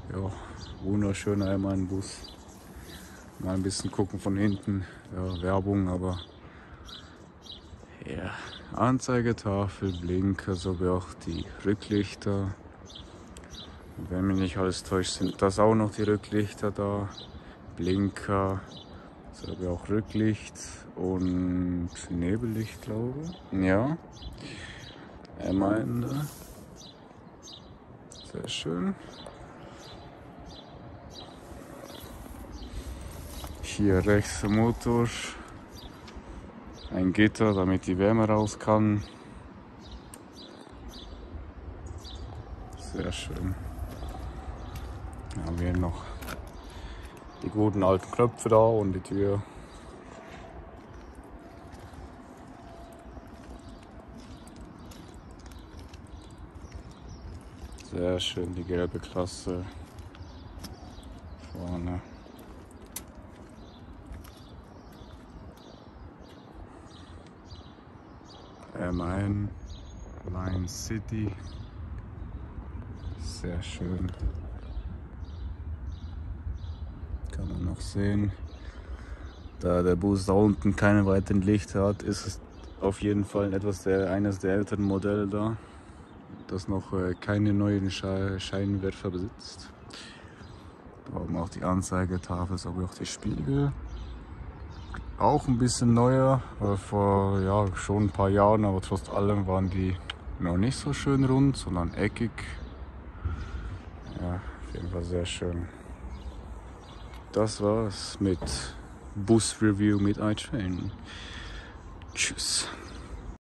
Ja, wunderschöner M1-Bus. Mal ein bisschen gucken von hinten. Ja, Werbung, aber ja, Anzeigetafel, Blinker, sowie auch die Rücklichter. Und wenn mich nicht alles täuscht, sind das auch noch die Rücklichter da. Blinker, sowie auch Rücklicht und Nebellicht, glaube ich. Ja, M1. Sehr schön. Hier rechts der Motor. Ein Gitter, damit die Wärme raus kann. Sehr schön. Dann haben wir noch die guten alten Knöpfe da und die Tür. Sehr schön, die gelbe Klasse vorne. M1 Line City. Sehr schön. Kann man noch sehen. Da der Bus da unten keine weiteren Lichter hat, ist es auf jeden Fall eines der älteren Modelle da, das noch keine neuen Scheinwerfer besitzt. Da oben auch die Anzeigetafel, sowie auch die Spiegel. Auch ein bisschen neuer, vor ja, schon ein paar Jahren, aber trotz allem waren die noch nicht so schön rund, sondern eckig. Ja, auf jeden Fall sehr schön. Das war's mit Bus Review mit iTrain. Tschüss.